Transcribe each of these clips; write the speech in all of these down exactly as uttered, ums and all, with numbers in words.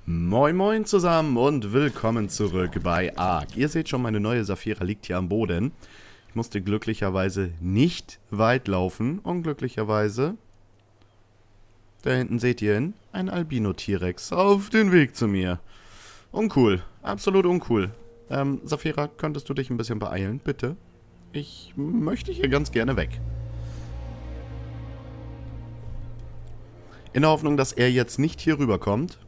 Moin moin zusammen und willkommen zurück bei Ark. Ihr seht schon, meine neue Saphira liegt hier am Boden. Ich musste glücklicherweise nicht weit laufen. Unglücklicherweise, da hinten seht ihr ihn, ein Albino-T-Rex auf den Weg zu mir. Uncool, absolut uncool. Ähm, Saphira, könntest du dich ein bisschen beeilen, bitte? Ich möchte hier ganz gerne weg. In der Hoffnung, dass er jetzt nicht hier rüberkommt.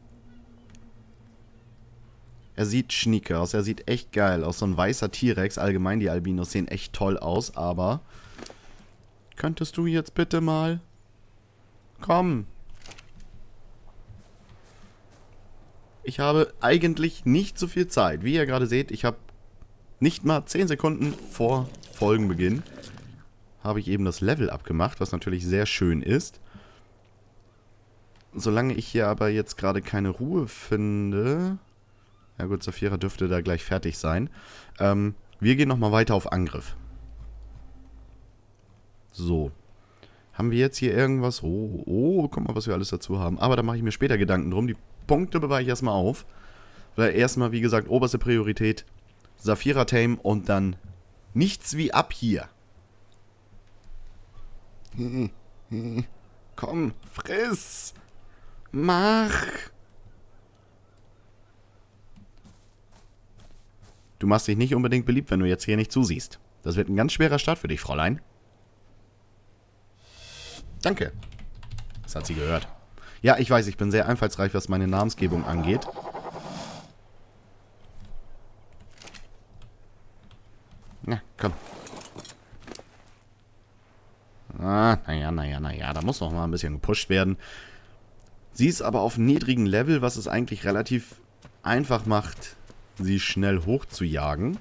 Er sieht schnieke aus, er sieht echt geil aus. So ein weißer T-Rex, allgemein die Albinos sehen echt toll aus, aber... Könntest du jetzt bitte mal... Komm. Ich habe eigentlich nicht so viel Zeit. Wie ihr gerade seht, ich habe nicht mal zehn Sekunden vor Folgenbeginn habe ich eben das Level abgemacht, was natürlich sehr schön ist. Solange ich hier aber jetzt gerade keine Ruhe finde... Ja gut, Saphira dürfte da gleich fertig sein. Ähm, wir gehen nochmal weiter auf Angriff. So. Haben wir jetzt hier irgendwas? Oh, oh, guck mal, was wir alles dazu haben. Aber da mache ich mir später Gedanken drum. Die Punkte bewahre ich erstmal auf. Weil erstmal, wie gesagt, oberste Priorität. Saphira tame und dann nichts wie ab hier. Komm, friss. Mach. Du machst dich nicht unbedingt beliebt, wenn du jetzt hier nicht zusiehst. Das wird ein ganz schwerer Start für dich, Fräulein. Danke. Das hat sie gehört. Ja, ich weiß, ich bin sehr einfallsreich, was meine Namensgebung angeht. Na, komm. Ah, naja, naja, naja. Da muss noch mal ein bisschen gepusht werden. Sie ist aber auf niedrigem Level, was es eigentlich relativ einfach macht, sie schnell hoch zu jagen.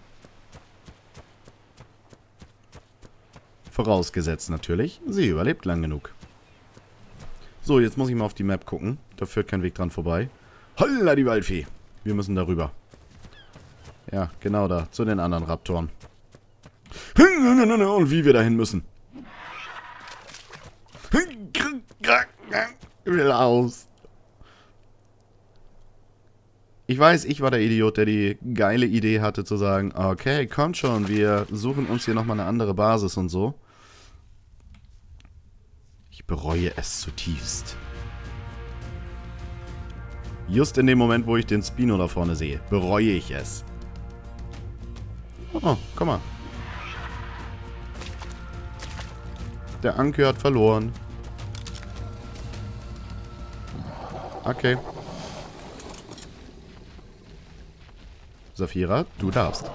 Vorausgesetzt natürlich, sie überlebt lang genug. So, jetzt muss ich mal auf die Map gucken. Da führt kein Weg dran vorbei. Holla die Waldfee! Wir müssen darüber. Ja, genau da, zu den anderen Raptoren. Und wie wir dahin müssen. Ich will aus. Ich weiß, ich war der Idiot, der die geile Idee hatte zu sagen, okay, kommt schon, wir suchen uns hier nochmal eine andere Basis und so. Ich bereue es zutiefst. Just in dem Moment, wo ich den Spino da vorne sehe, bereue ich es. Oh, komm mal. Der Anker hat verloren. Okay. Saphira, du darfst.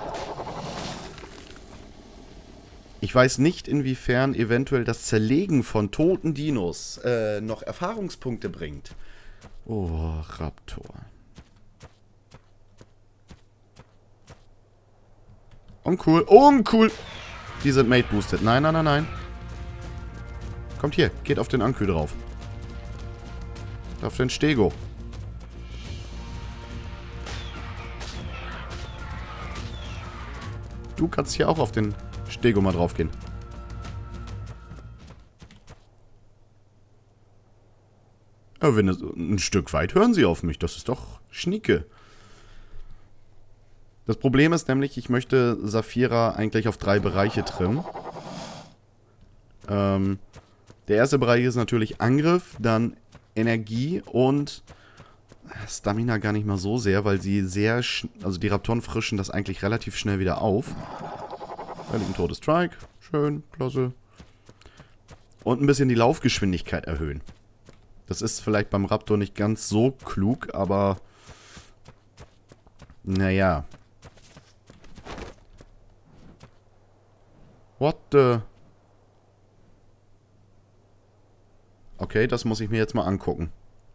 Ich weiß nicht, inwiefern eventuell das Zerlegen von toten Dinos äh, noch Erfahrungspunkte bringt. Oh, Raptor. Uncool, uncool. Die sind mate-boosted. Nein, nein, nein, nein. Kommt hier, geht auf den Anker drauf. Auf den Stego. Du kannst hier auch auf den Stego mal drauf gehen. Aber wenn es ein Stück weit hören sie auf mich. Das ist doch schnieke. Das Problem ist nämlich, ich möchte Saphira eigentlich auf drei Bereiche trimmen. Ähm, der erste Bereich ist natürlich Angriff, dann Energie und Stamina gar nicht mal so sehr, weil sie sehr, also die Raptoren frischen das eigentlich relativ schnell wieder auf. Da liegt ein totes Strike. Schön, klasse. Und ein bisschen die Laufgeschwindigkeit erhöhen. Das ist vielleicht beim Raptor nicht ganz so klug, aber naja. What the... Okay, das muss ich mir jetzt mal angucken.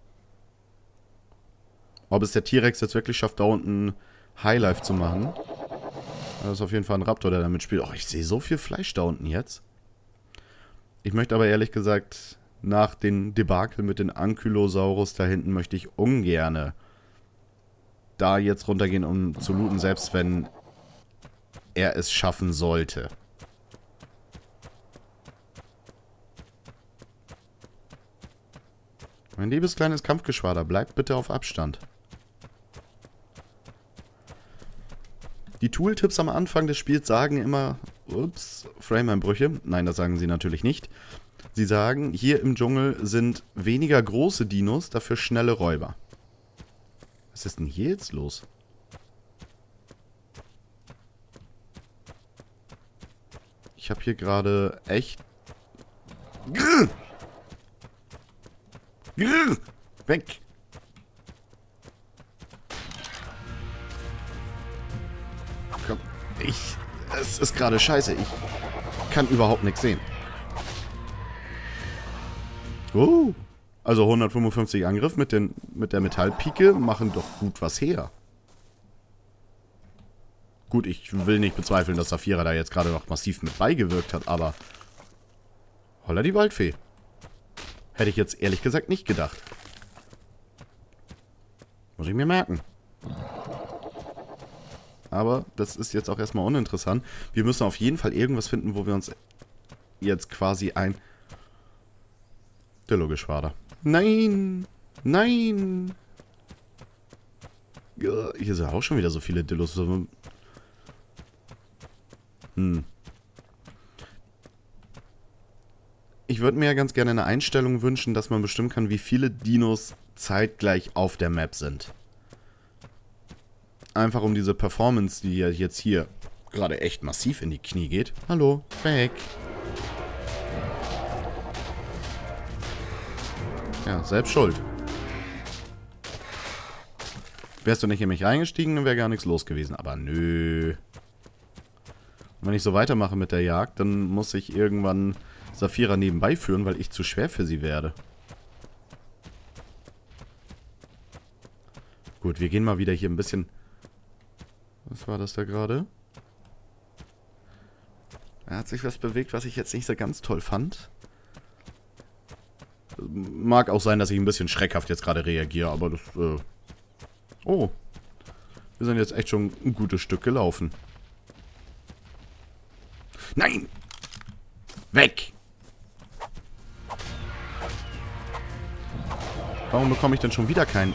Ob es der T-Rex jetzt wirklich schafft, da unten Highlife zu machen. Das ist auf jeden Fall ein Raptor, der damit spielt. Oh, ich sehe so viel Fleisch da unten jetzt. Ich möchte aber ehrlich gesagt, nach den Debakel mit den Ankylosaurus da hinten, möchte ich ungerne da jetzt runtergehen, um zu looten, selbst wenn er es schaffen sollte. Mein liebes kleines Kampfgeschwader, bleibt bitte auf Abstand. Die Tooltips am Anfang des Spiels sagen immer, ups, Frame-Einbrüche. Nein, das sagen sie natürlich nicht. Sie sagen, hier im Dschungel sind weniger große Dinos, dafür schnelle Räuber. Was ist denn hier jetzt los? Ich habe hier gerade echt... Grrr! Grrr! Weg! Komm, ich... Es ist gerade scheiße. Ich kann überhaupt nichts sehen. Oh. Also hundertfünfundfünfzig Angriff mit, den, mit der Metallpike machen doch gut was her. Gut, ich will nicht bezweifeln, dass Saphira da jetzt gerade noch massiv mit beigewirkt hat, aber... Holla die Waldfee. Hätte ich jetzt ehrlich gesagt nicht gedacht. Muss ich mir merken. Aber das ist jetzt auch erstmal uninteressant. Wir müssen auf jeden Fall irgendwas finden, wo wir uns jetzt quasi ein... Dillo-Geschwader. Nein! Nein! Ja, hier sind auch schon wieder so viele Dillos. Hm. Ich würde mir ja ganz gerne eine Einstellung wünschen, dass man bestimmen kann, wie viele Dinos zeitgleich auf der Map sind. Einfach um diese Performance, die ja jetzt hier gerade echt massiv in die Knie geht. Hallo, weg. Ja, selbst schuld. Wärst du nicht in mich reingestiegen, dann wäre gar nichts los gewesen. Aber nö. Und wenn ich so weitermache mit der Jagd, dann muss ich irgendwann Saphira nebenbei führen, weil ich zu schwer für sie werde. Gut, wir gehen mal wieder hier ein bisschen... Was war das da gerade? Da hat sich was bewegt, was ich jetzt nicht so ganz toll fand. Mag auch sein, dass ich ein bisschen schreckhaft jetzt gerade reagiere, aber das... Äh oh. Wir sind jetzt echt schon ein gutes Stück gelaufen. Nein! Weg! Warum bekomme ich denn schon wieder keinen...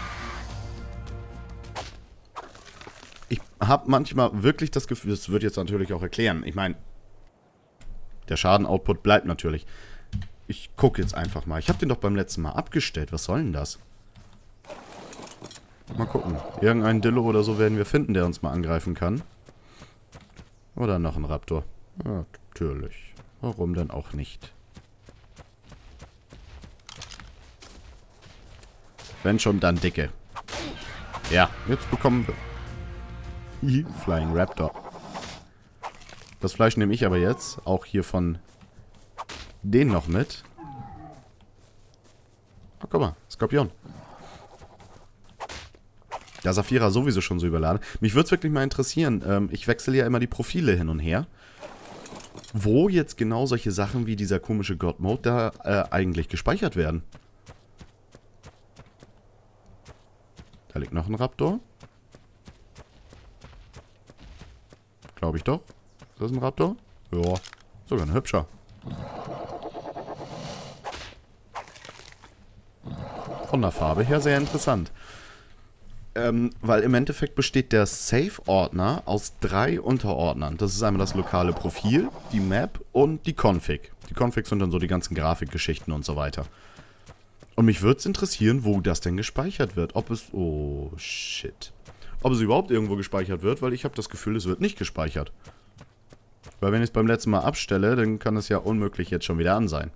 Ich habe manchmal wirklich das Gefühl, das wird jetzt natürlich auch erklären. Ich meine, der Schaden-Output bleibt natürlich. Ich gucke jetzt einfach mal. Ich habe den doch beim letzten Mal abgestellt. Was soll denn das? Mal gucken. Irgendeinen Dillo oder so werden wir finden, der uns mal angreifen kann. Oder noch ein Raptor. Ja, natürlich. Warum denn auch nicht? Wenn schon, dann dicke. Ja, jetzt bekommen wir... Flying Raptor. Das Fleisch nehme ich aber jetzt auch hier von den noch mit. Oh, guck mal, Skorpion. Da Saphira sowieso schon so überladen. Mich würde es wirklich mal interessieren. Ähm, ich wechsle ja immer die Profile hin und her. Wo jetzt genau solche Sachen wie dieser komische God-Mode da äh, eigentlich gespeichert werden. Da liegt noch ein Raptor. Glaube ich doch. Ist das ein Raptor? Ja, sogar ein hübscher. Von der Farbe her sehr interessant. Ähm, weil im Endeffekt besteht der Save-Ordner aus drei Unterordnern. Das ist einmal das lokale Profil, die Map und die Config. Die Configs sind dann so die ganzen Grafikgeschichten und so weiter. Und mich würde es interessieren, wo das denn gespeichert wird. Ob es... Oh, shit. Ob es überhaupt irgendwo gespeichert wird, weil ich habe das Gefühl, es wird nicht gespeichert. Weil wenn ich es beim letzten Mal abstelle, dann kann es ja unmöglich jetzt schon wieder an sein.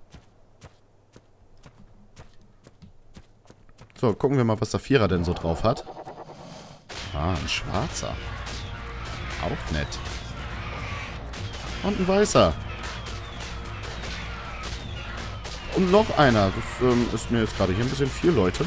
So, gucken wir mal, was Saphira denn so drauf hat. Ah, ein schwarzer. Auch nett. Und ein weißer. Und noch einer. Das ähm, ist mir jetzt gerade hier ein bisschen viel, Leute.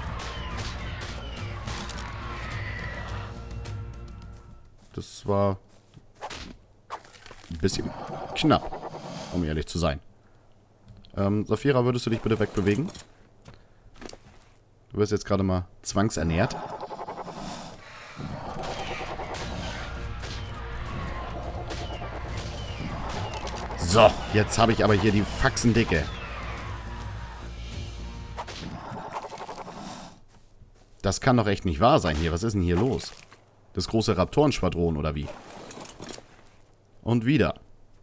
Das war ein bisschen knapp, um ehrlich zu sein. Ähm, Saphira, würdest du dich bitte wegbewegen? Du wirst jetzt gerade mal zwangsernährt. So, jetzt habe ich aber hier die Faxendicke. Das kann doch echt nicht wahr sein hier. Was ist denn hier los? Das große Raptorenschwadron oder wie? Und wieder.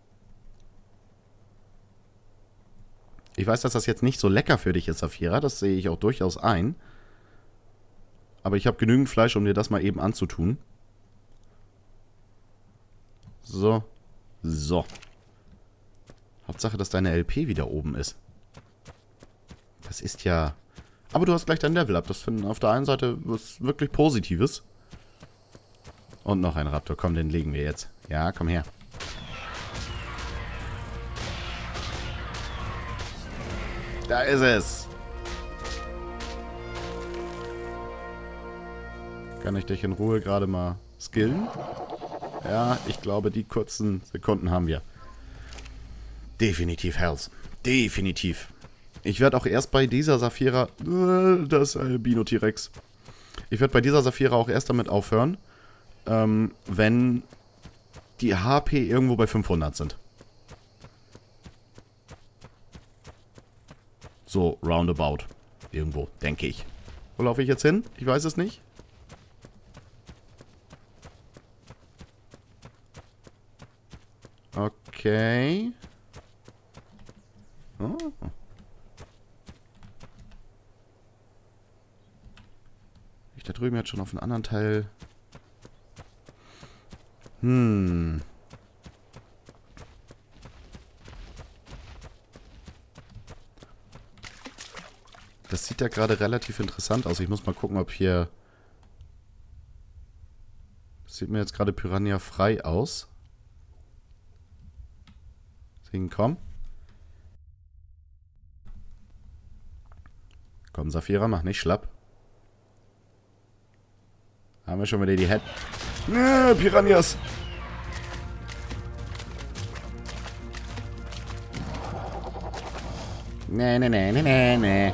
Ich weiß, dass das jetzt nicht so lecker für dich ist, Saphira. Das sehe ich auch durchaus ein. Aber ich habe genügend Fleisch, um dir das mal eben anzutun. So. So. Hauptsache, dass deine L P wieder oben ist. Das ist ja... Aber du hast gleich dein Level up. Das finden auf der einen Seite was wirklich Positives. Und noch ein Raptor. Komm, den legen wir jetzt. Ja, komm her. Da ist es. Kann ich dich in Ruhe gerade mal skillen? Ja, ich glaube, die kurzen Sekunden haben wir. Definitiv Health. Definitiv. Ich werde auch erst bei dieser Saphira... Äh, das Albino-T-Rex. Ich werde bei dieser Saphira auch erst damit aufhören, ähm, wenn die H P irgendwo bei fünfhundert sind. So, roundabout. Irgendwo, denke ich. Wo laufe ich jetzt hin? Ich weiß es nicht. Okay. Oh. Ich da drüben jetzt schon auf einen anderen Teil. Hm. Das sieht ja gerade relativ interessant aus. Ich muss mal gucken, ob hier... Das sieht mir jetzt gerade Piranha frei aus. Deswegen komm. Komm, Saphira, mach nicht schlapp. Haben wir schon wieder die Head... Äh, Piranhas! Nee, nee, nee, nee, nee, nee.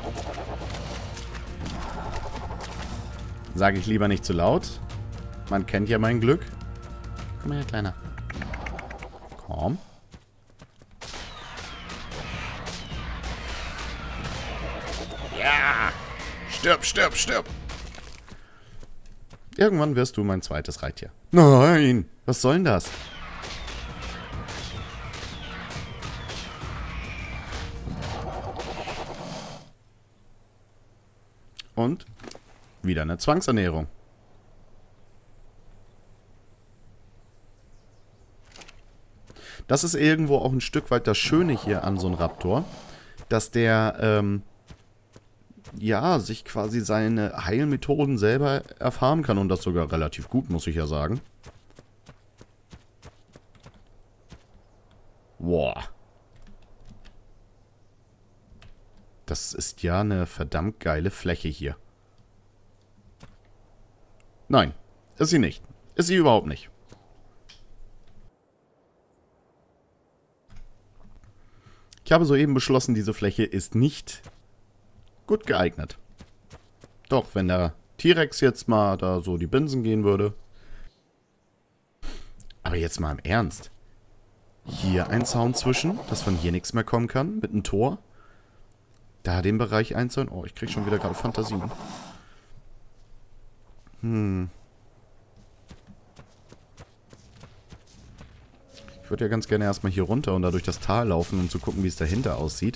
Sage ich lieber nicht zu laut. Man kennt ja mein Glück. Komm mal her, Kleiner. Komm. Ja! Stirb, stirb, stirb! Irgendwann wirst du mein zweites Reittier. Nein! Was soll denn das? Und wieder eine Zwangsernährung. Das ist irgendwo auch ein Stück weit das Schöne hier an so einem Raptor, dass der, ähm, ja, sich quasi seine Heilmethoden selber erfahren kann und das sogar relativ gut, muss ich ja sagen. Boah. Das ist ja eine verdammt geile Fläche hier. Nein, ist sie nicht. Ist sie überhaupt nicht. Ich habe soeben beschlossen, diese Fläche ist nicht gut geeignet. Doch, wenn der T-Rex jetzt mal da so die Binsen gehen würde. Aber jetzt mal im Ernst. Hier ein Zaun zwischen, dass von hier nichts mehr kommen kann, mit einem Tor. Da den Bereich einzeln. Oh, ich krieg schon wieder gerade Fantasien. Hm. Ich würde ja ganz gerne erstmal hier runter und da durch das Tal laufen, um zu gucken, wie es dahinter aussieht.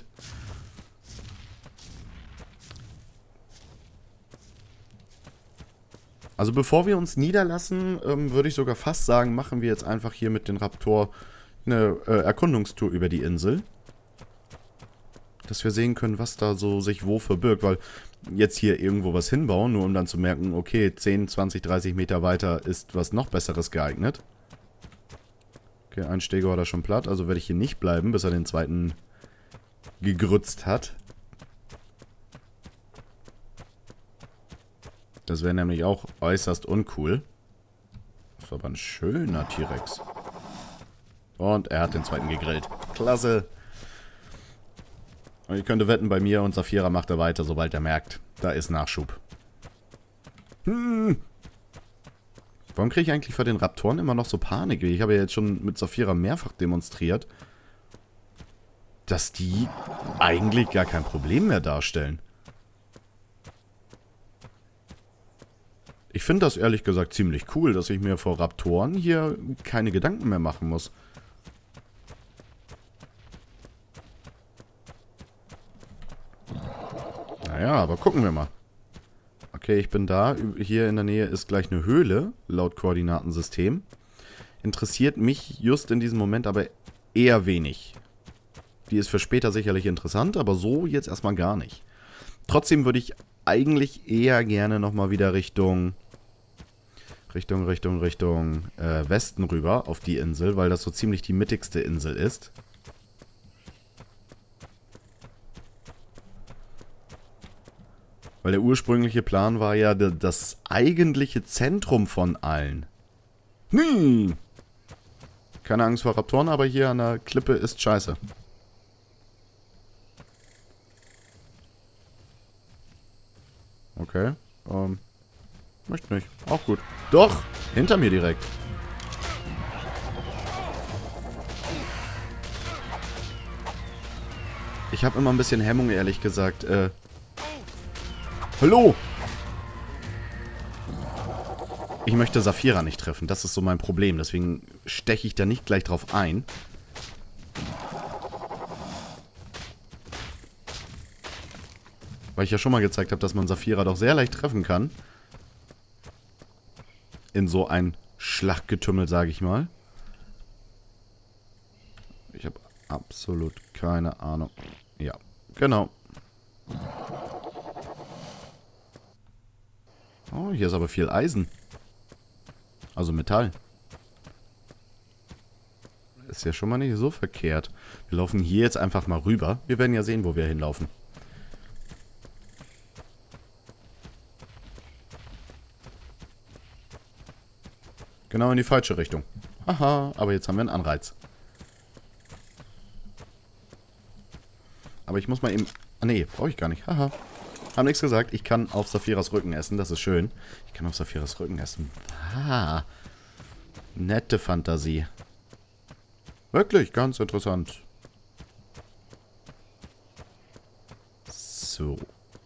Also bevor wir uns niederlassen, ähm, würde ich sogar fast sagen, machen wir jetzt einfach hier mit dem Raptor eine äh, Erkundungstour über die Insel. Dass wir sehen können, was da so sich wo verbirgt, weil jetzt hier irgendwo was hinbauen, nur um dann zu merken, okay, zehn, zwanzig, dreißig Meter weiter ist was noch Besseres geeignet. Okay, ein Stego hat er schon platt, also werde ich hier nicht bleiben, bis er den zweiten gegrützt hat. Das wäre nämlich auch äußerst uncool. Das war aber ein schöner T-Rex. Und er hat den zweiten gegrillt. Klasse. Und ich könnte wetten, bei mir und Saphira macht er weiter, sobald er merkt, da ist Nachschub. Hm. Warum kriege ich eigentlich vor den Raptoren immer noch so Panik? Ich habe ja jetzt schon mit Saphira mehrfach demonstriert, dass die eigentlich gar kein Problem mehr darstellen. finde das ehrlich gesagt ziemlich cool, dass ich mir vor Raptoren hier keine Gedanken mehr machen muss. Naja, aber gucken wir mal. Okay, ich bin da. Hier in der Nähe ist gleich eine Höhle, laut Koordinatensystem. Interessiert mich just in diesem Moment aber eher wenig. Die ist für später sicherlich interessant, aber so jetzt erstmal gar nicht. Trotzdem würde ich eigentlich eher gerne nochmal wieder Richtung... Richtung, Richtung, Richtung äh, Westen rüber auf die Insel, weil das so ziemlich die mittigste Insel ist. Weil der ursprüngliche Plan war ja das eigentliche Zentrum von allen. Hm. Keine Angst vor Raptoren, aber hier an der Klippe ist scheiße. Okay. Ähm. Möchte nicht. Auch gut. Doch! Hinter mir direkt. Ich habe immer ein bisschen Hemmung, ehrlich gesagt. Äh. Hallo! Ich möchte Saphira nicht treffen. Das ist so mein Problem. Deswegen steche ich da nicht gleich drauf ein. Weil ich ja schon mal gezeigt habe, dass man Saphira doch sehr leicht treffen kann. In so ein Schlachtgetümmel, sage ich mal. Ich habe absolut keine Ahnung. Ja, genau. Oh, hier ist aber viel Eisen. Also Metall. Ist ja schon mal nicht so verkehrt. Wir laufen hier jetzt einfach mal rüber. Wir werden ja sehen, wo wir hinlaufen. Genau in die falsche Richtung. Haha, aber jetzt haben wir einen Anreiz. Aber ich muss mal eben... Ah, nee, brauche ich gar nicht. Haha. Haben nichts gesagt. Ich kann auf Saphiras Rücken essen. Das ist schön. Ich kann auf Saphiras Rücken essen. Ah. Nette Fantasie. Wirklich, ganz interessant. So.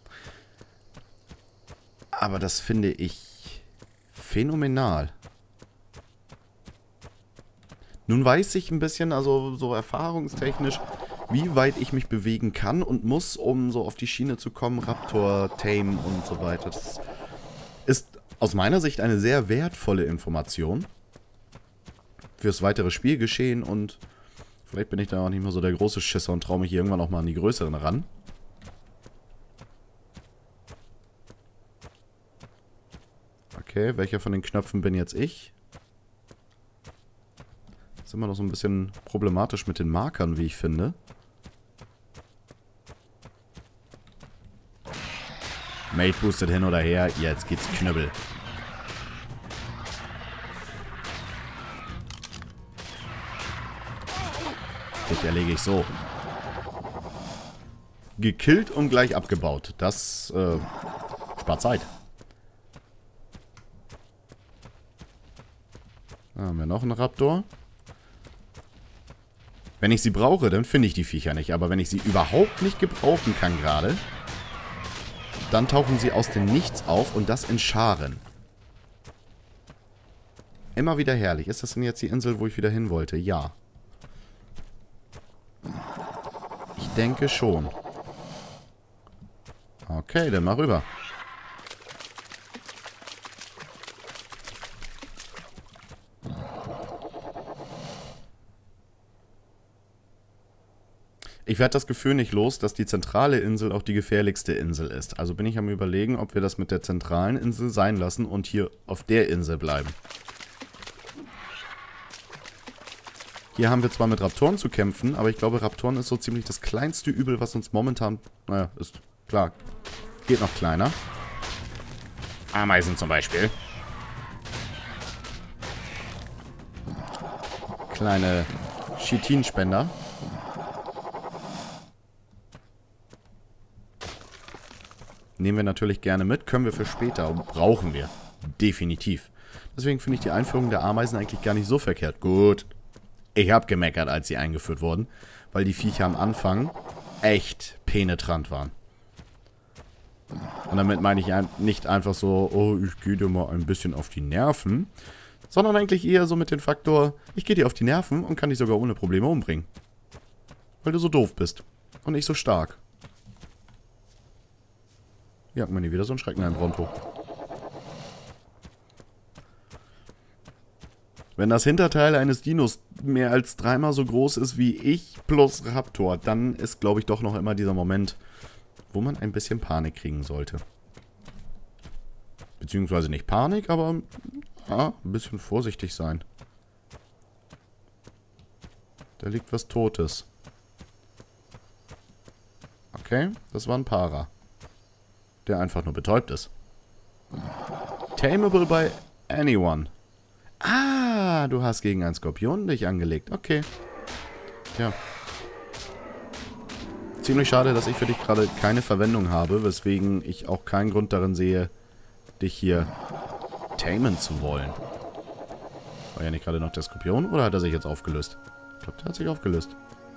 Aber das finde ich phänomenal. Nun weiß ich ein bisschen, also so erfahrungstechnisch, wie weit ich mich bewegen kann und muss, um so auf die Schiene zu kommen. Raptor, Tame und so weiter. Das ist aus meiner Sicht eine sehr wertvolle Information fürs weitere Spielgeschehen und vielleicht bin ich da auch nicht mehr so der große Schisser und traue mich hier irgendwann auch mal an die größeren ran. Okay, welcher von den Knöpfen bin jetzt ich? Das ist immer noch so ein bisschen problematisch mit den Markern, wie ich finde. Mate boostet hin oder her, jetzt geht's Knüppel. Dich erlege ich so. Gekillt und gleich abgebaut. Das äh, spart Zeit. Da haben wir noch einen Raptor. Wenn ich sie brauche, dann finde ich die Viecher nicht. Aber wenn ich sie überhaupt nicht gebrauchen kann gerade, dann tauchen sie aus dem Nichts auf und das in Scharen. Immer wieder herrlich. Ist das denn jetzt die Insel, wo ich wieder hin wollte? Ja. Ich denke schon. Okay, dann mal rüber. Ich werde das Gefühl nicht los, dass die zentrale Insel auch die gefährlichste Insel ist. Also bin ich am Überlegen, ob wir das mit der zentralen Insel sein lassen und hier auf der Insel bleiben. Hier haben wir zwar mit Raptoren zu kämpfen, aber ich glaube, Raptoren ist so ziemlich das kleinste Übel, was uns momentan... Naja, ist klar. Geht noch kleiner. Ameisen zum Beispiel. Kleine Chitinspender. Nehmen wir natürlich gerne mit, können wir für später und brauchen wir. Definitiv. Deswegen finde ich die Einführung der Ameisen eigentlich gar nicht so verkehrt. Gut. Ich habe gemeckert, als sie eingeführt wurden, weil die Viecher am Anfang echt penetrant waren. Und damit meine ich ein, nicht einfach so, oh, ich gehe dir mal ein bisschen auf die Nerven, sondern eigentlich eher so mit dem Faktor, ich gehe dir auf die Nerven und kann dich sogar ohne Probleme umbringen. Weil du so doof bist. Und nicht so stark. Ja, man, hier wieder so ein Schrecken ein Bronto. Wenn das Hinterteil eines Dinos mehr als dreimal so groß ist wie ich plus Raptor, dann ist, glaube ich, doch noch immer dieser Moment, wo man ein bisschen Panik kriegen sollte. Beziehungsweise nicht Panik, aber ja, ein bisschen vorsichtig sein. Da liegt was Totes. Okay, das war ein Para. Der einfach nur betäubt ist. Tameable by anyone. Ah, du hast gegen einen Skorpion dich angelegt. Okay. Ja. Ziemlich schade, dass ich für dich gerade keine Verwendung habe, weswegen ich auch keinen Grund darin sehe, dich hier tamen zu wollen. War ja nicht gerade noch der Skorpion, oder hat er sich jetzt aufgelöst? Ich glaube, der hat sich aufgelöst.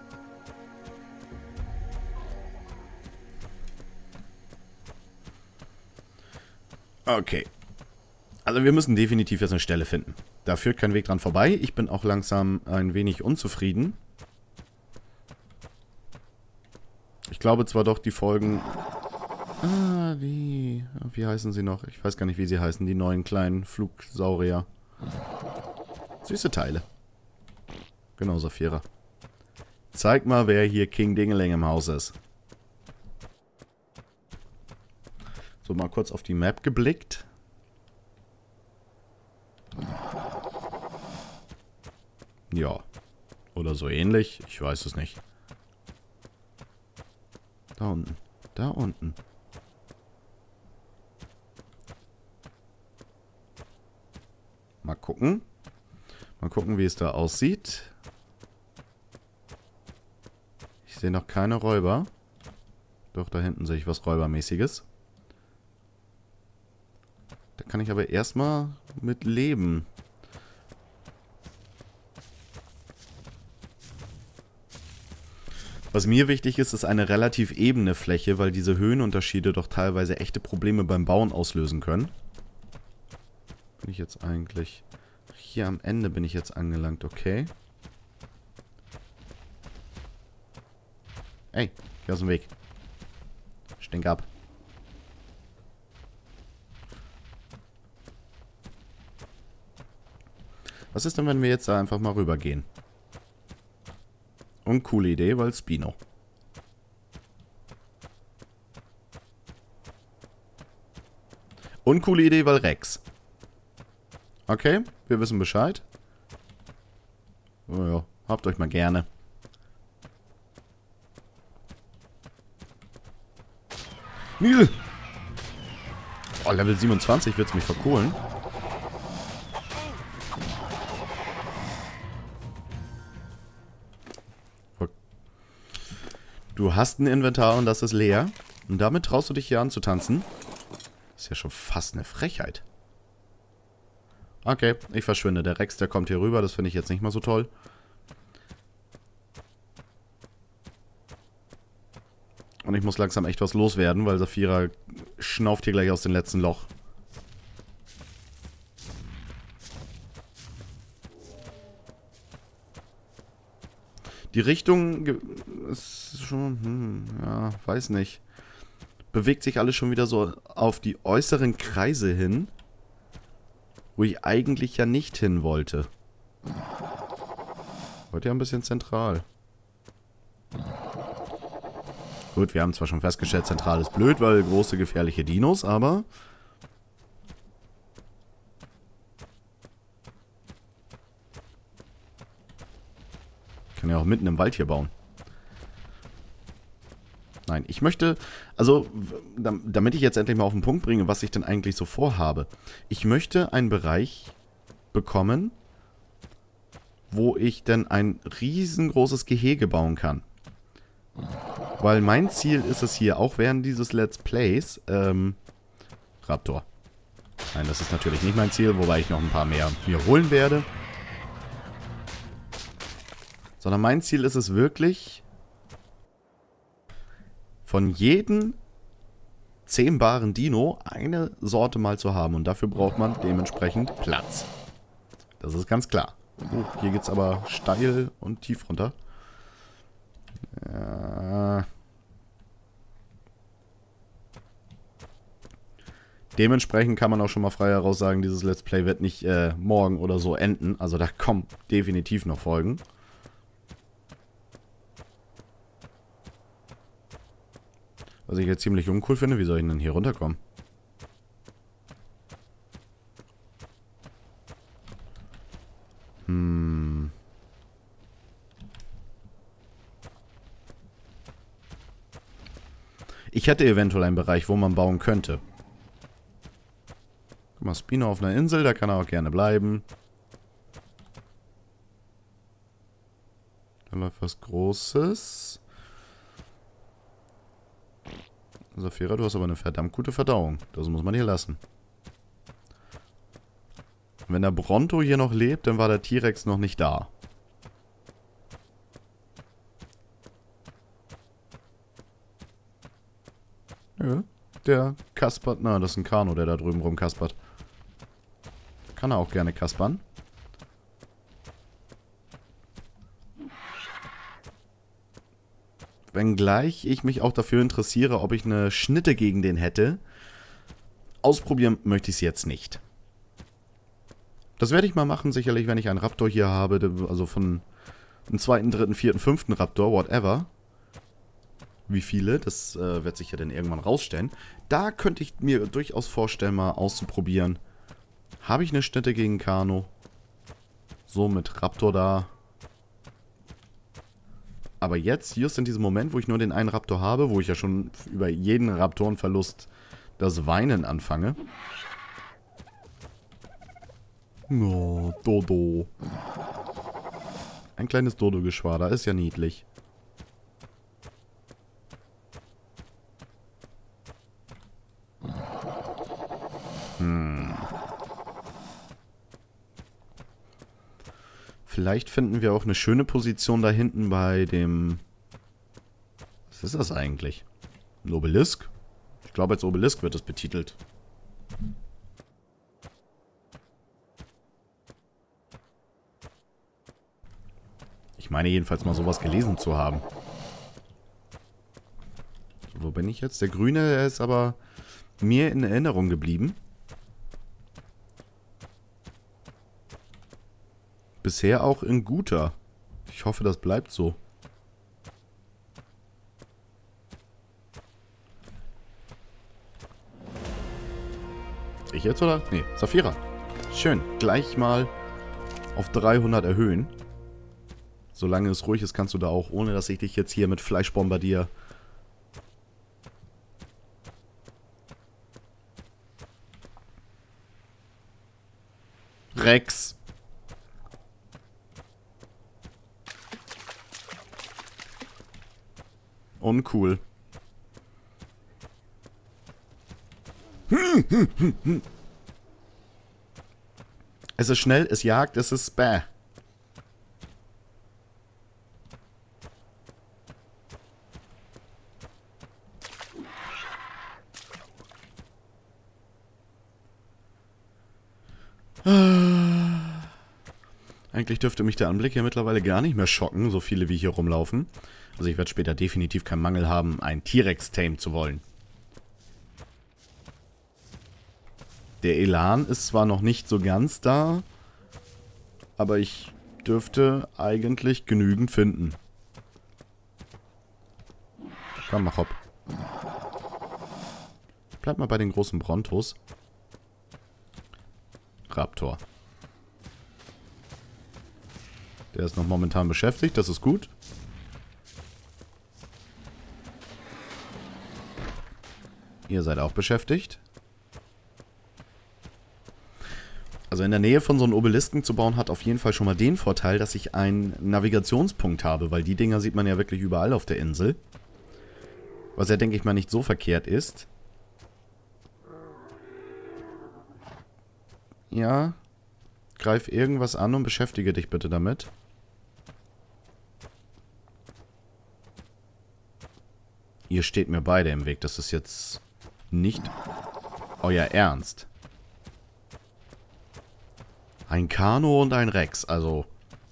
Okay. Also wir müssen definitiv jetzt eine Stelle finden. Da führt kein Weg dran vorbei. Ich bin auch langsam ein wenig unzufrieden. Ich glaube zwar doch, die Folgen... Ah, wie... Wie heißen sie noch? Ich weiß gar nicht, wie sie heißen. Die neuen kleinen Flugsaurier. Süße Teile. Genau, Saphira. Zeig mal, wer hier King Dingeling im Haus ist. So, mal kurz auf die Map geblickt. Ja. Oder so ähnlich. Ich weiß es nicht. Da unten. Da unten. Mal gucken. Mal gucken, wie es da aussieht. Ich sehe noch keine Räuber. Doch, da hinten sehe ich was Räubermäßiges. Da kann ich aber erstmal mit leben. Was mir wichtig ist, ist eine relativ ebene Fläche, weil diese Höhenunterschiede doch teilweise echte Probleme beim Bauen auslösen können. Bin ich jetzt eigentlich... Hier am Ende bin ich jetzt angelangt, okay. Ey, geh aus dem Weg. Stink ab. Was ist denn, wenn wir jetzt da einfach mal rübergehen? Und coole Idee, weil Spino. Und coole Idee, weil Rex. Okay, wir wissen Bescheid. Oh ja, habt euch mal gerne. Nil! Oh, Level siebenundzwanzig wird's mich verkohlen. Du hast ein Inventar und das ist leer. Und damit traust du dich hier anzutanzen. Das ist ja schon fast eine Frechheit. Okay, ich verschwinde. Der Rex, der kommt hier rüber. Das finde ich jetzt nicht mal so toll. Und ich muss langsam echt was loswerden, weil Saphira schnauft hier gleich aus dem letzten Loch. Die Richtung ist schon, hm, ja, weiß nicht. Bewegt sich alles schon wieder so auf die äußeren Kreise hin, wo ich eigentlich ja nicht hin wollte. Heute ja ein bisschen zentral. Gut, wir haben zwar schon festgestellt, zentral ist blöd, weil große, gefährliche Dinos, aber... Ich kann ja auch mitten im Wald hier bauen. Nein, ich möchte... Also, damit ich jetzt endlich mal auf den Punkt bringe, was ich denn eigentlich so vorhabe. Ich möchte einen Bereich bekommen, wo ich denn ein riesengroßes Gehege bauen kann. Weil mein Ziel ist es hier, auch während dieses Let's Plays, ähm, Raptor. Nein, das ist natürlich nicht mein Ziel, wobei ich noch ein paar mehr mir holen werde. Sondern mein Ziel ist es wirklich, von jedem zähmbaren Dino eine Sorte mal zu haben. Und dafür braucht man dementsprechend Platz. Das ist ganz klar. Oh, hier geht es aber steil und tief runter. Ja. Dementsprechend kann man auch schon mal frei heraus sagen, dieses Let's Play wird nicht äh, morgen oder so enden. Also da kommen definitiv noch Folgen. Was ich jetzt ziemlich uncool finde, wie soll ich denn hier runterkommen? Hm. Ich hätte eventuell einen Bereich, wo man bauen könnte. Guck mal, Spino auf einer Insel, da kann er auch gerne bleiben. Da läuft was Großes. Saphira, du hast aber eine verdammt gute Verdauung. Das muss man hier lassen. Wenn der Bronto hier noch lebt, dann war der T-Rex noch nicht da. Ja, der kaspert. Na, das ist ein Kano, der da drüben rumkaspert. Kann er auch gerne kaspern. Wenngleich ich mich auch dafür interessiere, ob ich eine Schnitte gegen den hätte. Ausprobieren möchte ich es jetzt nicht. Das werde ich mal machen, sicherlich, wenn ich einen Raptor hier habe. Also von einem zweiten, dritten, vierten, fünften Raptor, whatever. Wie viele, das äh, wird sich ja dann irgendwann rausstellen. Da könnte ich mir durchaus vorstellen, mal auszuprobieren. Habe ich eine Schnitte gegen Kano? So mit Raptor da. Aber jetzt, hier ist in diesem Moment, wo ich nur den einen Raptor habe, wo ich ja schon über jeden Raptorenverlust das Weinen anfange. Oh, Dodo. Ein kleines Dodo-Geschwader, ist ja niedlich. Hm. Vielleicht finden wir auch eine schöne Position da hinten bei dem... Was ist das eigentlich? Ein Obelisk? Ich glaube, als Obelisk wird es betitelt. Ich meine jedenfalls mal sowas gelesen zu haben. So, wo bin ich jetzt? Der Grüne, der ist aber mir in Erinnerung geblieben. Bisher auch in guter. Ich hoffe, das bleibt so. Ich jetzt oder? Nee, Saphira. Schön. Gleich mal auf dreihundert erhöhen. Solange es ruhig ist, kannst du da auch, ohne dass ich dich jetzt hier mit Fleisch bombardiere. Rex. Uncool. Es ist schnell, es jagt, es ist bäh. Eigentlich dürfte mich der Anblick hier mittlerweile gar nicht mehr schocken, so viele wie hier rumlaufen. Also ich werde später definitiv keinen Mangel haben, einen T-Rex tamen zu wollen. Der Elan ist zwar noch nicht so ganz da, aber ich dürfte eigentlich genügend finden. Komm, mach hopp. Bleib mal bei den großen Brontos. Raptor. Der ist noch momentan beschäftigt, das ist gut. Ihr seid auch beschäftigt. Also in der Nähe von so einem Obelisken zu bauen, hat auf jeden Fall schon mal den Vorteil, dass ich einen Navigationspunkt habe, weil die Dinger sieht man ja wirklich überall auf der Insel. Was ja, denke ich mal, nicht so verkehrt ist. Ja. Greif irgendwas an und beschäftige dich bitte damit. Ihr steht mir beide im Weg. Das ist jetzt nicht euer Ernst. Ein Kano und ein Rex, also...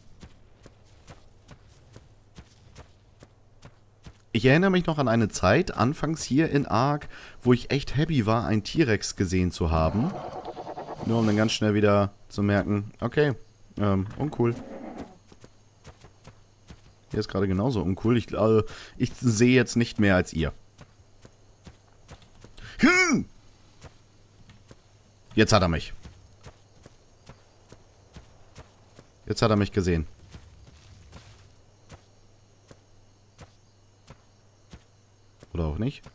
Ich erinnere mich noch an eine Zeit, anfangs hier in Ark, wo ich echt happy war, einen T-Rex gesehen zu haben. Nur um dann ganz schnell wieder zu merken, okay, ähm, uncool. Hier ist gerade genauso uncool. Ich, äh, ich sehe jetzt nicht mehr als ihr. Hm! Jetzt hat er mich. Jetzt hat er mich gesehen. Oder auch nicht.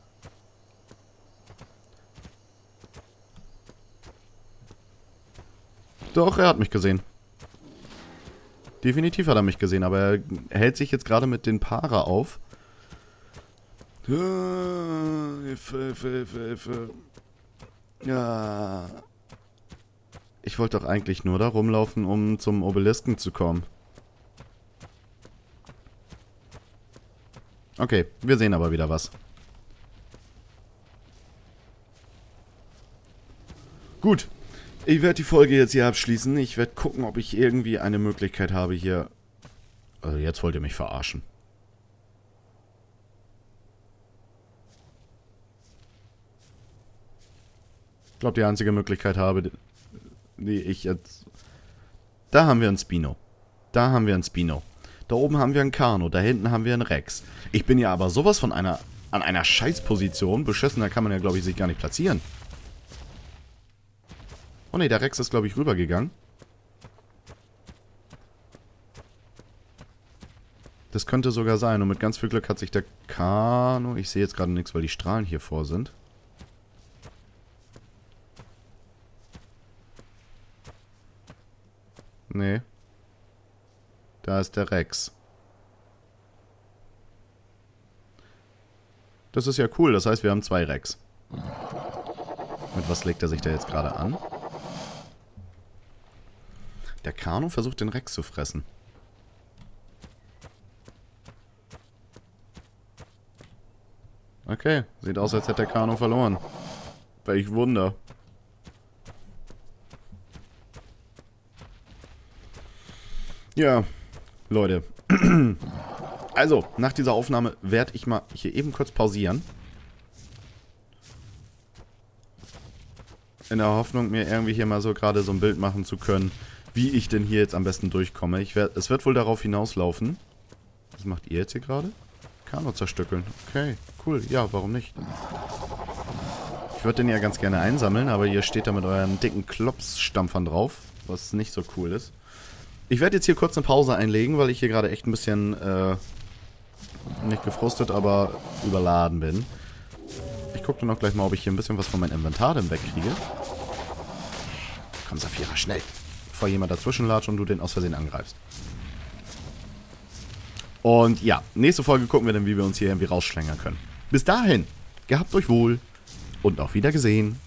Doch, er hat mich gesehen. Definitiv hat er mich gesehen, aber er hält sich jetzt gerade mit den Para auf. Hilfe, Hilfe, Hilfe, Hilfe. Ja. Ich wollte doch eigentlich nur da rumlaufen, um zum Obelisken zu kommen. Okay, wir sehen aber wieder was. Gut. Ich werde die Folge jetzt hier abschließen. Ich werde gucken, ob ich irgendwie eine Möglichkeit habe hier... Also jetzt wollt ihr mich verarschen. Ich glaube, die einzige Möglichkeit habe, die ich jetzt... Da haben wir einen Spino. Da haben wir einen Spino. Da oben haben wir einen Kano. Da hinten haben wir einen Rex. Ich bin ja aber sowas von einer... an einer Scheißposition. Beschissener kann man ja, glaube ich, sich gar nicht platzieren. Oh ne, der Rex ist, glaube ich, rübergegangen. Das könnte sogar sein. Und mit ganz viel Glück hat sich der Kano... Ich sehe jetzt gerade nichts, weil die Strahlen hier vor sind. Nee. Da ist der Rex. Das ist ja cool. Das heißt, wir haben zwei Rex. Mit was legt er sich da jetzt gerade an? Der Kano versucht, den Rex zu fressen. Okay, sieht aus, als hätte der Kano verloren. Welch Wunder. Ja, Leute. Also, nach dieser Aufnahme werde ich mal hier eben kurz pausieren. In der Hoffnung, mir irgendwie hier mal so gerade so ein Bild machen zu können, wie ich denn hier jetzt am besten durchkomme. Ich werd, es wird wohl darauf hinauslaufen. Was macht ihr jetzt hier gerade? Kano zerstückeln. Okay, cool. Ja, warum nicht? Ich würde den ja ganz gerne einsammeln, aber ihr steht da mit euren dicken Klopsstampfern drauf, was nicht so cool ist. Ich werde jetzt hier kurz eine Pause einlegen, weil ich hier gerade echt ein bisschen, äh, nicht gefrustet, aber überladen bin. Ich gucke dann auch gleich mal, ob ich hier ein bisschen was von meinem Inventar dann wegkriege. Komm, Saphira, schnell. Bevor jemand dazwischen latscht und du den aus Versehen angreifst. Und ja, nächste Folge gucken wir dann, wie wir uns hier irgendwie rausschlängern können. Bis dahin, gehabt euch wohl und auf Wiedergesehen.